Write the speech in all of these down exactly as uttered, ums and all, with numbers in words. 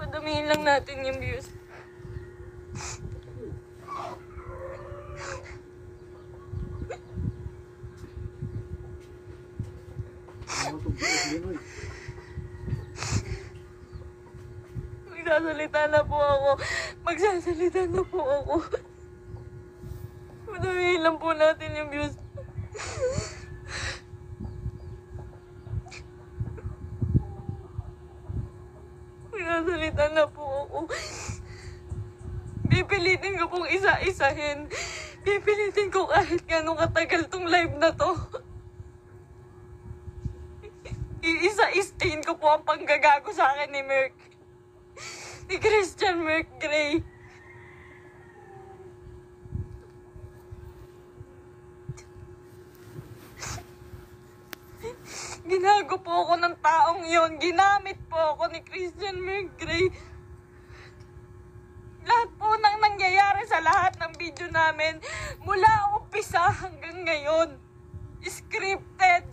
Padamihin lang natin yung views. Magsasalita na po ako. Magsasalita na po ako. Padamihin lang po natin yung views. Magsasalita na po ako. Pipilitin ko pong isa-isahin. Pipilitin ko kahit gano'ng katagal tong live na to. Iisa-istain ko po ang panggagago sa akin ni Merck. Ni Christian Merck Gray. Ginago po ako ng taong yon. Ginamit po ako ni Christian Merck Gray. Lahat po nang nangyayari sa lahat ng video namin, mula umpisa hanggang ngayon, scripted.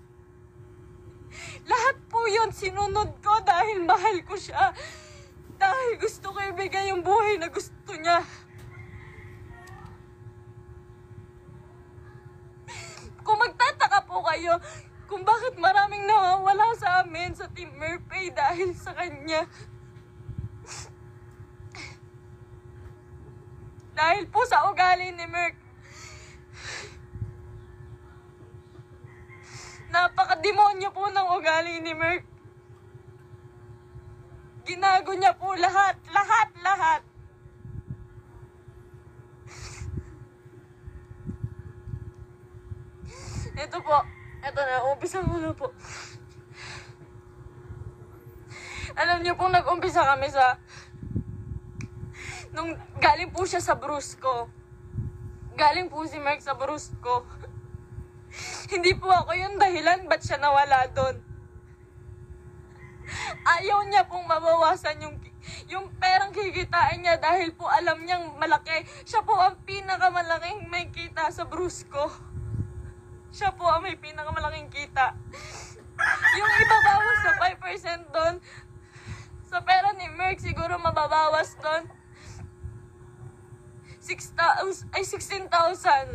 Lahat po yun sinunod ko dahil mahal ko siya. Dahil gusto ko ibigay yung buhay na gusto niya. Kung magtataka po kayo kung bakit maraming nawawala sa amin sa Team Merffey dahil sa kanya. Dahil po sa ugali ni Merck. Napaka-demonyo po ng ugali ni Merck. Ginago niya po lahat, lahat, lahat. Ito po, ito na, umpisan ko na po. Alam niyo po, nag-umpisa kami sa... Nung galing po siya sa Brusco. Galing po si Merck sa Brusco. Hindi po ako yung dahilan ba't siya nawala doon. Ayaw niya pong mabawasan yung, yung perang kikitain niya dahil po alam niyang malaki. Siya po ang pinakamalaking may kita sa Brusco. Siya po ang may pinakamalaking kita. Yung ibabawas na five percent doon, sa pera ni Merck siguro mababawas doon. six thousand, ay sixteen thousand.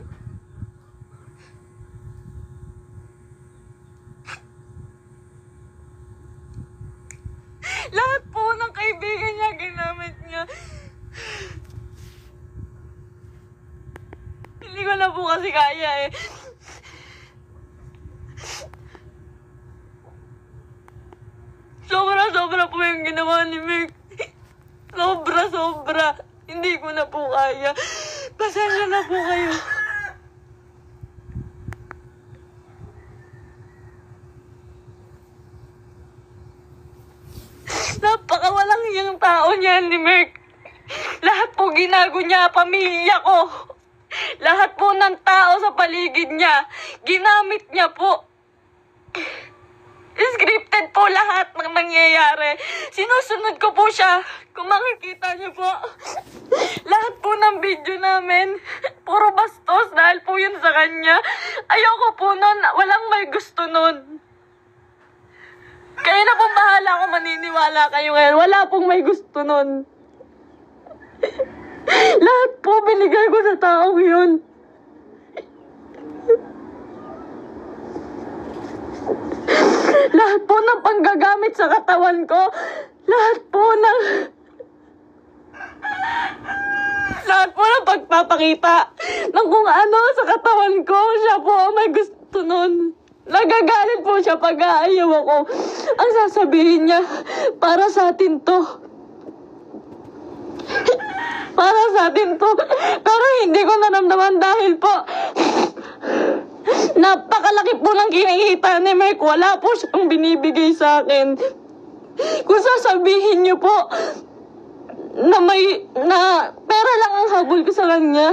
Lahat po ng kaibigan niya, ginamit niya. Hindi ko na po kasi kaya eh. Sobra-sobra po yung ginawa ni Merck. Sobra-sobra. Hindi ko na po kaya. Pasensya na po kayo. Napakawalang hiyang tao niya ni Merck. Lahat po ginago niya, pamilya ko. Lahat po ng tao sa paligid niya, ginamit niya po. Scripted po lahat ng nangyayari. Sinusunod ko po siya. Kung makikita niyo po, lahat po ng video namin, puro bastos dahil po yun sa kanya. Ayoko po nun. Walang may gusto nun. Kayo na pong bahala kung maniniwala kayo ngayon. Wala pong may gusto nun. Lahat po binigay ko sa taong yun. Lahat po ng panggagamit sa katawan ko. Lahat po ng... Lahat po ng pagpapakita ng kung ano sa katawan ko. Siya po ang may gusto nun. Nagagalit po siya pag aayaw ako. Ang sasabihin niya, para sa atin to. Para sa atin to. Pero hindi ko naramdaman dahil po... Napakalaki po ng kinikita ni Merck. Wala po siyang binibigay sa akin. Kung sasabihin niyo po na may na pera lang ang habol ko sa kanya.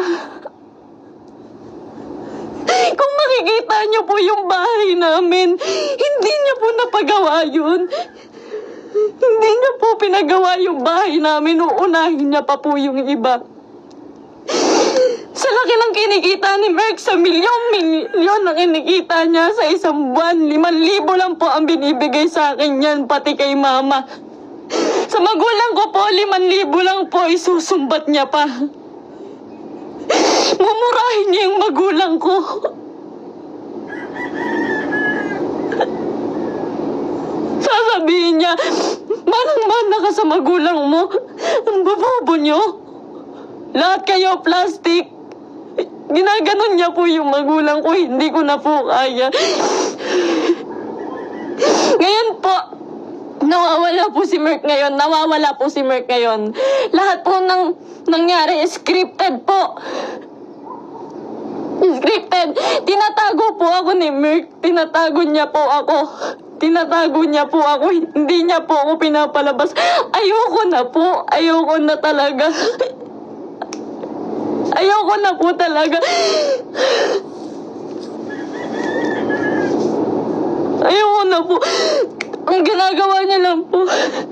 Kung makikita niyo po yung bahay namin, hindi niya po napagawa yun. Hindi niya po pinagawa yung bahay namin. Uunahin niya pa po yung iba. Sa laki ng kinikita ni Merck, sa milyon-milyon ang kinikita niya sa isang buwan. Limang libo lang po ang binibigay sa akin yan, pati kay mama. Sa magulang ko po, limang libo lang po, isusumbat niya pa. Mumurahin niya yung magulang ko. Sasabihin niya, manang-mana ka sa magulang mo. Ang babobo niyo. Lahat kayo plastic. Ginaganon niya po yung magulang ko, hindi ko na po kaya. Ngayon po, nawawala po si Merck ngayon. Nawawala po si Merck ngayon. Lahat po ng nangyari, scripted po. Scripted. Tinatago po ako ni Merck. Tinatago niya po ako. Tinatago niya po ako. Hindi niya po ako pinapalabas. Ayoko na po. Ayoko na talaga. Ayoko na po talaga. Ayoko na po. Ang ginagawa niya lang po.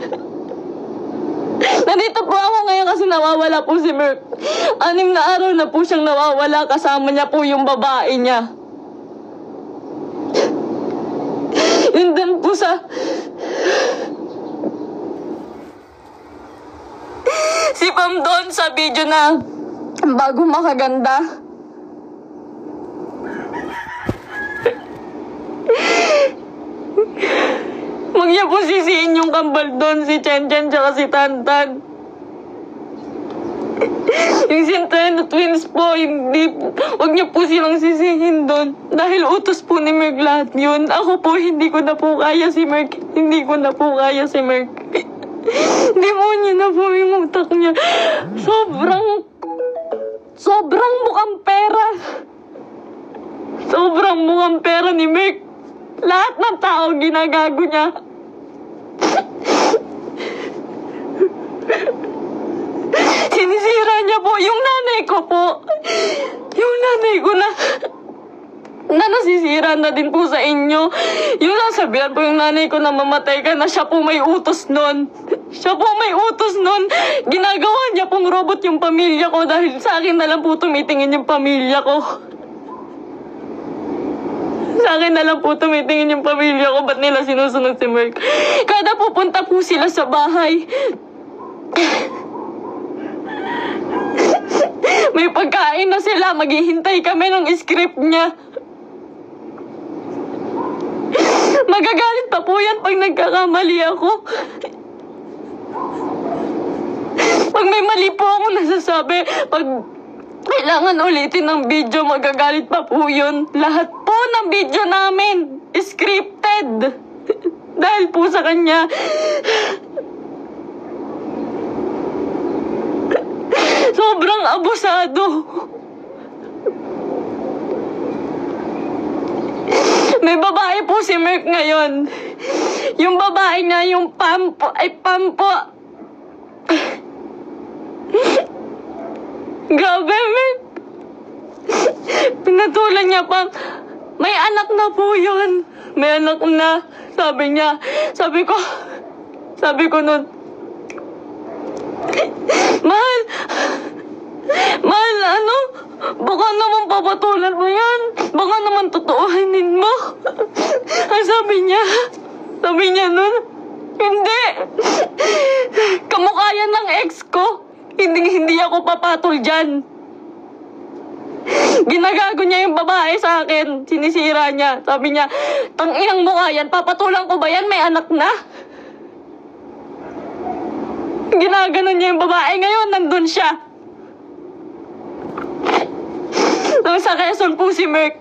Nandito po ako ngayon kasi nawawala po si Merck. Anim na araw na po siyang nawawala. Kasama niya po yung babae niya. Yun din po sa... Si Pam doon sa video na bago makaganda. Huwag niya po sisihin yung kambal doon, si Chen Chen tsaka si Tantan. Yung Sinteno twins po, hindi po. Huwag niyo po silang sisihin doon. Dahil utos po ni Merck lahat yun. Ako po, hindi ko na po kaya si Merck. Hindi ko na po kaya si Merck. Hindi mo niya na po yung utak niya. Sobrang, sobrang mukhang pera. Sobrang mukhang pera ni Merck. Lahat ng tao ginagago niya. Sinisira niya po yung nanay ko po. Yung nanay ko na na nasisira na din po sa inyo. Yung nasabihan po yung nanay ko na mamatay ka na siya po may utos nun. Siya po may utos nun. Ginagawa niya pong robot yung pamilya ko dahil sa akin na lang po tumitingin yung pamilya ko. Sa akin na lang po tumitingin yung pamilya ko. Ba't nila sinusunod si Merck? Kada pupunta po sila sa bahay, may pagkain na sila. Maghihintay kami ng script niya. Magagalit pa po yan pag nagkakamali ako. Pag may mali po ako nasasabi, pag kailangan ulitin ng video, magagalit pa po yun. Lahat po ng video namin, scripted. Dahil po sa kanya. Sobrang abusado. May babae po si Merck ngayon. Yung babae niya, yung Pam po, ay Pam po. Grabe, Merck. Pinatulan niya pa. May anak na po yun. May anak na. Sabi niya. Sabi ko, sabi ko nun, Mahal, mahal, ano? Baka naman papatulan mo yan. Baka naman totoohanin mo. Ang sabi niya, sabi niya nun, hindi. Kamukha yan ng ex ko. Hindi, hindi ako papatol dyan. Ginagago niya yung babae sa akin. Sinisira niya. Sabi niya, tang-inang mukha yan. Papatulan ko ba yan? May anak na. Ginaganon niya yung babae. Ngayon, nandun siya. Sa Quezon po si Merck.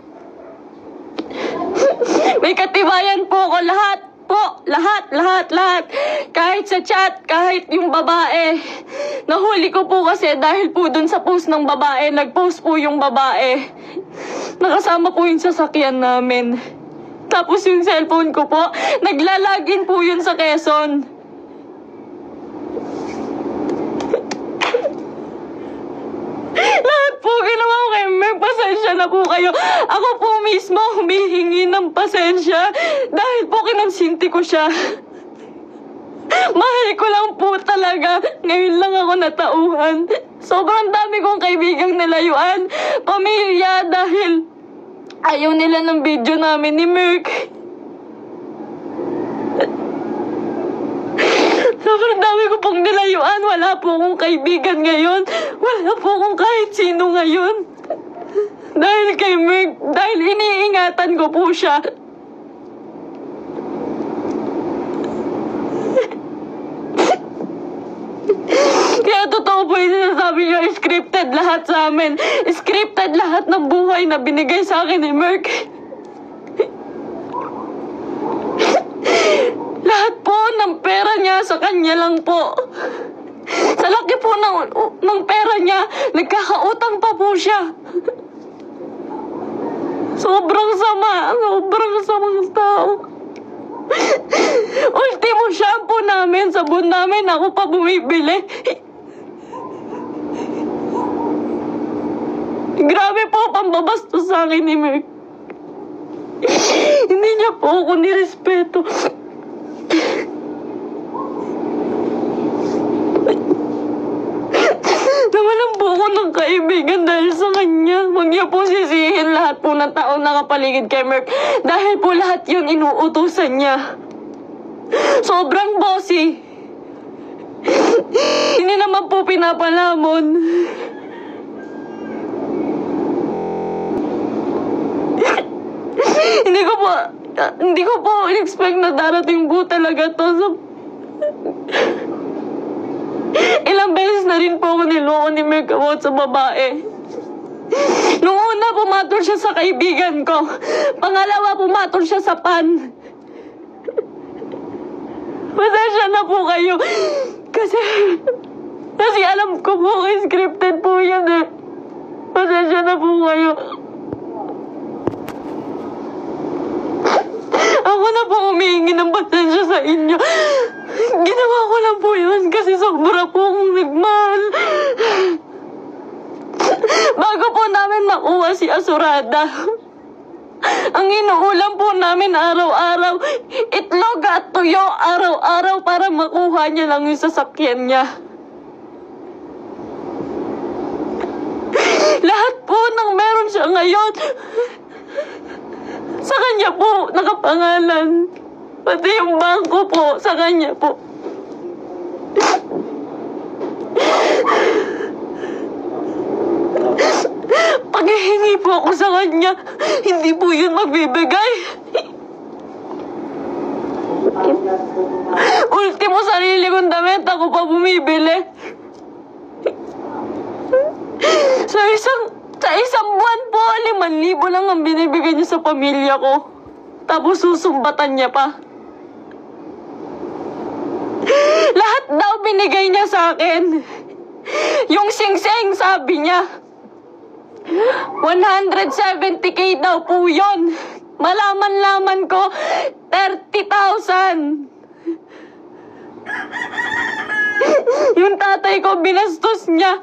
May katibayan po ako. Lahat po. Lahat, lahat, lahat. Kahit sa chat, kahit yung babae. Nahuli ko po kasi dahil po dun sa post ng babae. Nag-post po yung babae. Nakasama po yung sasakyan namin. Tapos yung cellphone ko po, naglalagin po yun sa Quezon. Lahat po ginawa ko kay Merck. Pasensya na po kayo. Ako po mismo humihingi ng pasensya dahil po kinonsinti ko siya. Mahal ko lang po talaga. Ngayon lang ako natauhan. Sobrang dami kong kaibigang nilayuan. Pamilya dahil ayaw nila ng video namin ni Merck. Sobrang dami ko pong nilayuan. Wala po akong kaibigan ngayon. Wala po akong kahit sino ngayon. Dahil kay Merck, dahil iniingatan ko po siya. Kaya totoo po yung sinasabi niyo, scripted lahat sa amin. Scripted lahat ng buhay na binigay sa akin ni Merck. Lahat po ng pera niya sa kanya lang po. Sa laki po ng, ng pera niya, nagkakautang pa po siya. Sobrang sama, sobrang samang tao. Ultimo shampoo namin, sabon namin, ako pa bumibili. Grabe po pambabastos sa akin ni Merck. Hindi niya po ako nirespeto. Nawalan po ako ng kaibigan dahil sa kanya. Huwag niya po sisihin lahat po ng taong nakapaligid kay Merck. Dahil po lahat yun inuutusan niya. Sobrang bossy. Hindi naman po pinapalamon. Hindi ko po, hindi ko po in-expect na darating po talaga to. So, ilang beses na rin po ako niloko ni Merck about sa babae. Nung una, pumatol siya sa kaibigan ko. Pangalawa, pumatol siya sa pan. Pasensya na po kayo. Kasi, kasi alam ko po, scripted po yan eh. Pasensya na po kayo. Ako na po humihingi ng pasensya sa inyo. Ginawa ko lang po yun kasi sobra po akong nagmahal. Bago po namin makuha si Asurada, ang inuulam po namin araw-araw, itlog at tuyo araw-araw para makuha niya lang yung sasakyan niya. Lahat po ng meron siya ngayon, sa kanya po nakapangalan. Pati yung bangko po, sa kanya po. Paghihingi po ako sa kanya, hindi po yun magbibigay. Ultimo sarili kong damit, ako pa bumibili. Sa isang, sa isang buwan po, liman libo lang ang binibigay niya sa pamilya ko. Tapos susumbatan niya pa. Lahat daw binigay niya sa akin. Yung sing-sing, sabi niya, one hundred seventy K daw po yun. Malaman-laman ko, thirty thousand. Yung tatay ko, binastos niya.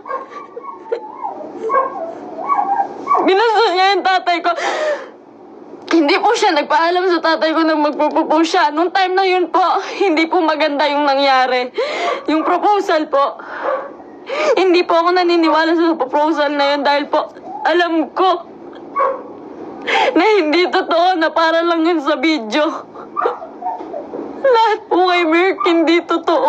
Binastos niya yung tatay ko. Hindi po siya nagpaalam sa tatay ko na magpo-propose siya. Nung time na yun po, hindi po maganda yung nangyari. Yung proposal po. Hindi po ako naniniwala sa proposal na yun dahil po alam ko na hindi totoo, na para lang yun sa video. Lahat po kay Merck hindi totoo.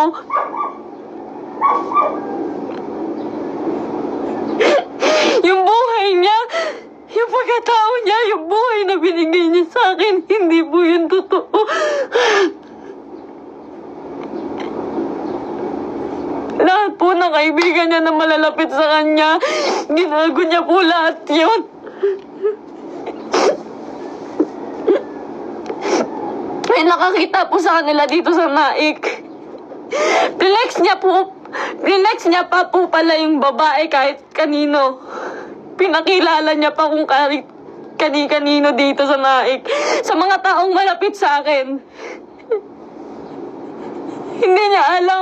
Yung buhay niya, yung pagkatao niya, yung buhay na binigay niya sa akin, hindi po yun totoo. Lahat po ng kaibigan niya na malalapit sa kanya, ginago niya po lahat yun. May nakakita po sa kanila dito sa Naik. Flex niya po, flex niya pa po pala yung babae kahit kanino. Pinakilala niya pa kung kahit kani-kanino dito sa Naik. Sa mga taong malapit sa akin. Hindi niya alam.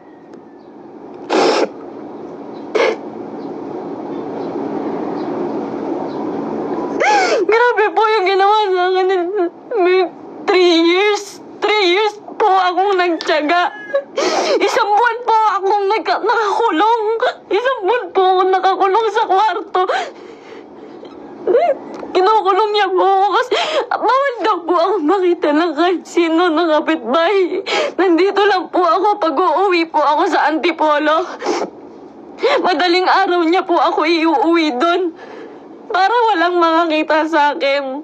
Grabe po yung ginawa sa akin. May three years. Three years po akong nagtiyaga. Isang buwan po akong nag- nakakulong. Isang buwan po akong nakakulong sa kwarto. kinukulong niya po ako kasi bawal daw po ako makita ng kahit sino ng kapitbahay. Nandito lang po ako pag uuwi po ako sa Antipolo. Madaling araw niya po ako iuuwi doon para walang makakita sa akin.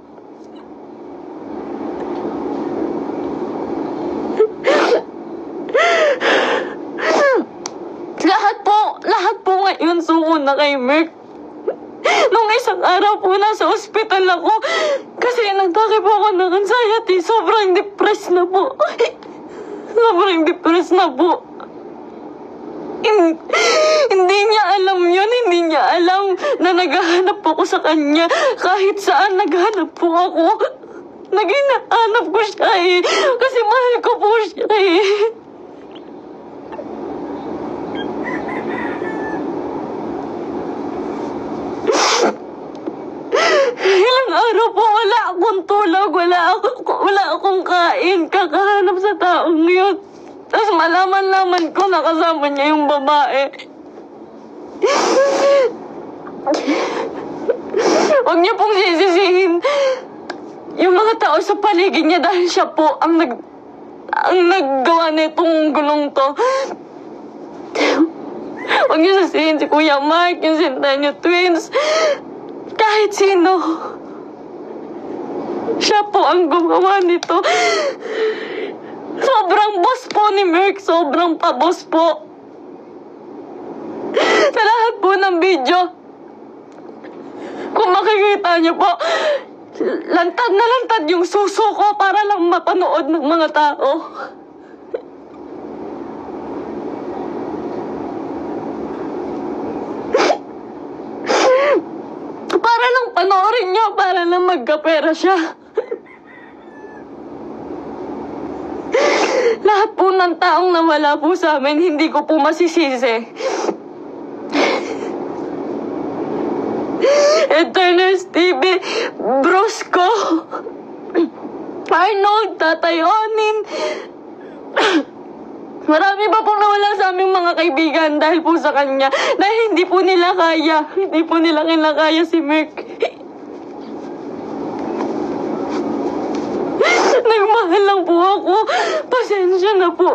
Lahat po, lahat po ngayon suko na kay Merck. Nung isang araw po nasa ospital ako kasi nagtake po ako ng anxiety. Sobrang depressed na po. Sobrang depressed na po. Hindi, hindi niya alam yun. Hindi niya alam na naghahanap po ako sa kanya. Kahit saan naghahanap po ako. Naghahanap ko siya eh. Kasi mahal ko po siya eh. Ilang araw po wala akong tulog, wala, ako, wala akong kain, kakahanap sa taong yun. Tapos malaman-laman ko na kasama niya yung babae. Huwag niyo pong sisisihin yung mga tao sa paligid niya dahil siya po ang nag ang naggawa nitong gulong to. Huwag niyo sisihin si Kuya Mark, yung sinta niyo twins. Kahit sino. Siya po ang gumawa nito. Sobrang boss po ni Merck. Sobrang pa-boss po. Sa lahat po ng video, kung makikita niyo po, lantad na lantad yung suso ko para lang mapanood ng mga tao. Para lang panoorin niyo, para lang magkapera siya. Lahat po ng taong nawala po sa amin, hindi ko po masisisi. Eternals T V, Brosco, Arnold, Tatay Onin. Marami pa pong nawala sa aming mga kaibigan dahil po sa kanya. Dahil hindi po nila kaya. Hindi po nila kinakaya si Merck. Nagmahal lang po ako. Pasensya na po.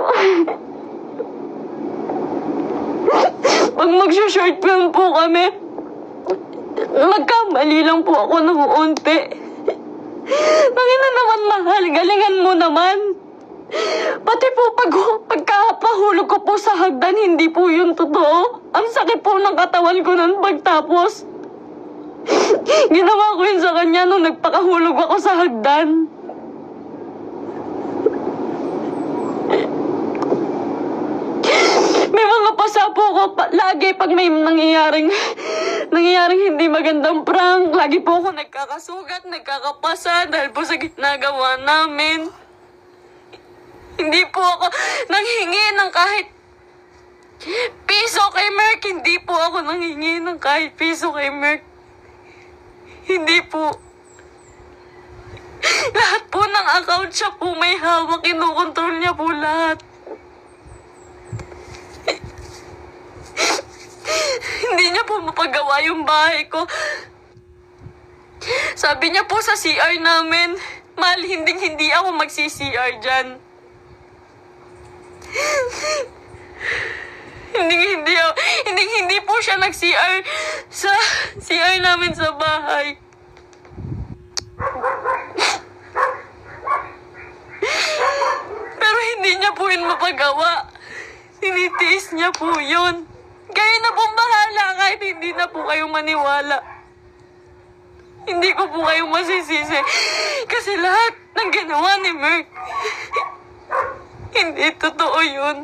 Pag mag-short film po kami, magkamali lang po ako ng unti. Tangina naman, mahal. Galingan mo naman. Pati po pag, pagkapahulog ko po sa hagdan, hindi po yun totoo. Ang sakit po ng katawan ko nun pagtapos. Ginawa ko yun sa kanya nung nagpakahulog ako sa hagdan. May mga pasapo ko pa, lagi pag may nangyayaring nangyayaring hindi magandang prank. Lagi po ako nagkakasugat, nagkakapasa dahil po sa ginagawa namin. Hindi po ako nanghingi ng kahit piso kay Merck. Hindi po ako nanghingi ng kahit piso kay Merck. Hindi po. Lahat po ng account siya po may hawak. Kinukontrol niya po lahat. Hindi niya po mapagawa yung bahay ko. Sabi niya po sa C R namin, mahal, hindi hindi ako magsi-C R dyan. hindi hindi hindi hindi po siya nag-C R sa C R namin sa bahay. Pero hindi niya po yun mapagawa. Tinitiis niya po yun. Kayo na pong bahala kahit hindi na po kayo maniwala. Hindi ko po kayo masisisi. Kasi lahat ng ginawa ni Merck, hindi totoo yun.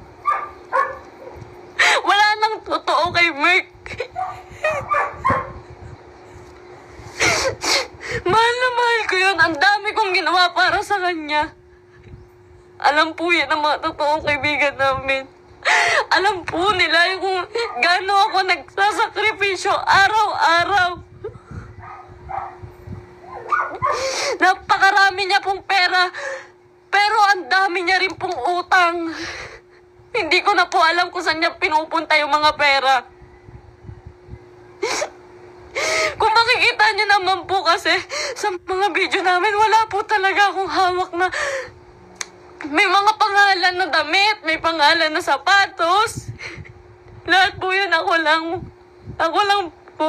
Wala nang totoo kay Merck. Mahal na mahal ko yun. Ang dami kong ginawa para sa kanya. Alam po yan ang mga totoong kaibigan namin. Alam po nila kung gaano ako nagsasakripisyo araw-araw. Napakarami niya pong pera, pero ang dami niya rin pong utang. Hindi ko na po alam kung saan niya pinupunta yung mga pera. Kung makikita niyo naman po kasi sa mga video namin, wala po talaga akong hawak na may mga pangalan na damit, may pangalan na sapatos. Lahat po yun ako lang. Ako lang po.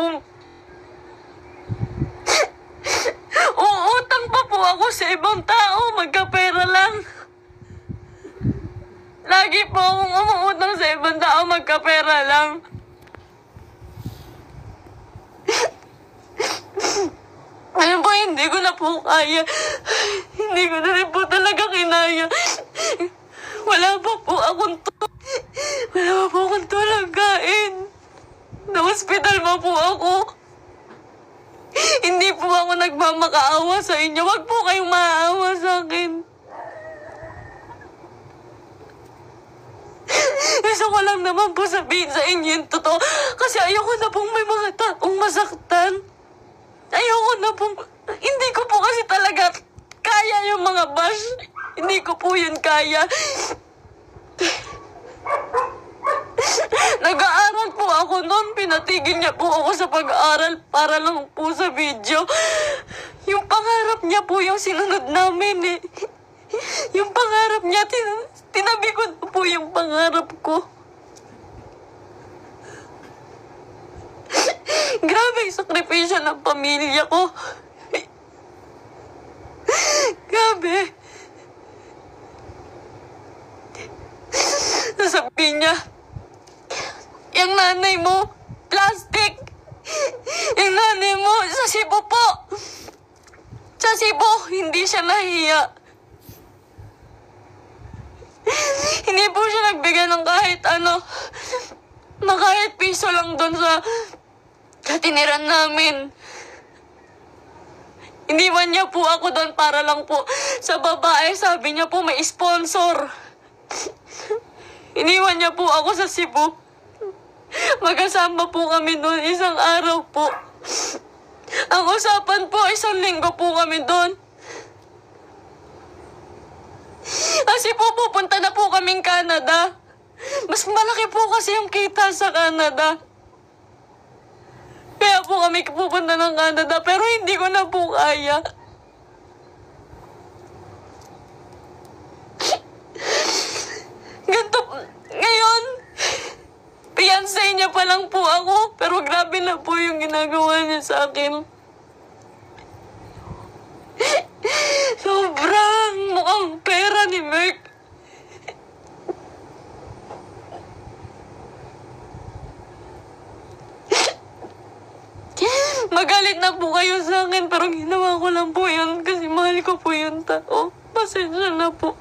Uutang pa po ako sa ibang tao, magkapera lang. Lagi po akong umuutang sa ibang tao, magkapera lang. Ayun po, hindi ko na po kaya. Hindi ko na rin po talaga kinaya. Wala pa po akong to. Wala pa po akong tulang kain. Na-hospital pa po ako. Hindi po ako nagmamakaawa sa inyo. Wag po kayong maaawa sa akin. Gusto ko lang naman po sabihin sa inyo yung totoo. Kasi ayoko na pong may mga taong masaktan. Ayoko na pong... Hindi ko po kasi talaga kaya yung mga bash. Hindi ko po yun kaya. Nag-aaral po ako noon. Pinatigil niya po ako sa pag-aaral para lang po sa video. Yung pangarap niya po yung sinunod namin eh. Yung pangarap niya, tin tinabi ko na po yung pangarap ko. Grabe yung sakripisyo ng pamilya ko. Grabe. Sasabihin niya, yung nanay mo, plastic. Yung nanay mo, sa Cebu po. Sa Cebu, hindi siya nahiya. Hindi po siya nagbigay ng kahit ano, na kahit piso lang doon sa katiniran namin. Iniwan niya po ako doon para lang po sa babae. Sabi niya po may sponsor. Iniwan niya po ako sa Cebu. Magkasama po kami doon isang araw po. Ang usapan po, isang linggo po kami doon. Kasi po pupunta na po kaming Canada. Mas malaki po kasi yung kita sa Canada. Kaya po kami pupunta ng Canada, pero hindi ko na po kaya. Ganto, ngayon, fiancé niya pa lang po ako, pero grabe na po yung ginagawa niya sa akin. Sobrang mukhang pera ni Merck. Magalit na po kayo sa akin, pero ginawa ko lang po yun kasi mahal ko po yung tao. Pasensya na po.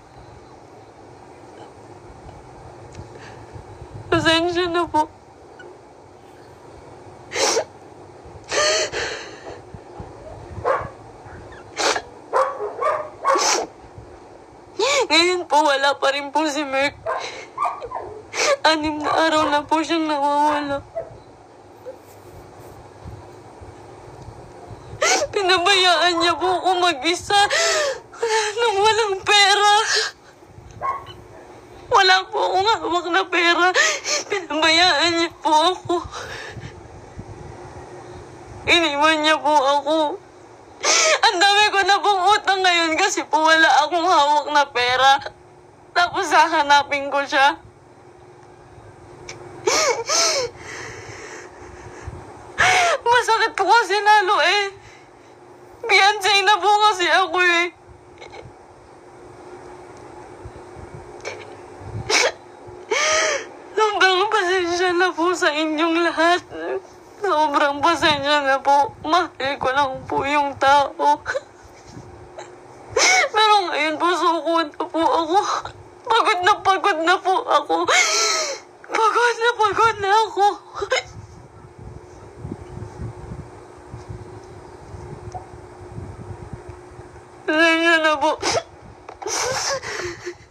Pasensya na po. Ngayon po, wala pa rin po si Merck. Anim na araw na po siyang nawawala. Pinabayaan niya po ako mag-isa. Wala nang walang pera. Wala po akong hawak na pera. Pinabayaan niya po ako. Iniwan niya po ako. Ang dami ko na pong utang ngayon kasi po wala akong hawak na pera. Tapos hahanapin ko siya. Masakit po kasi lalo eh. Fiancé na po kasi ako eh. Sobrang pasensya na po sa inyong lahat. Sobrang pasensya na po. Mahal ko lang po yung tao. Pero ngayon po, sukod na po ako. Pagod na pagod na po ako. Pagod na pagod na ako. Pasensya na po.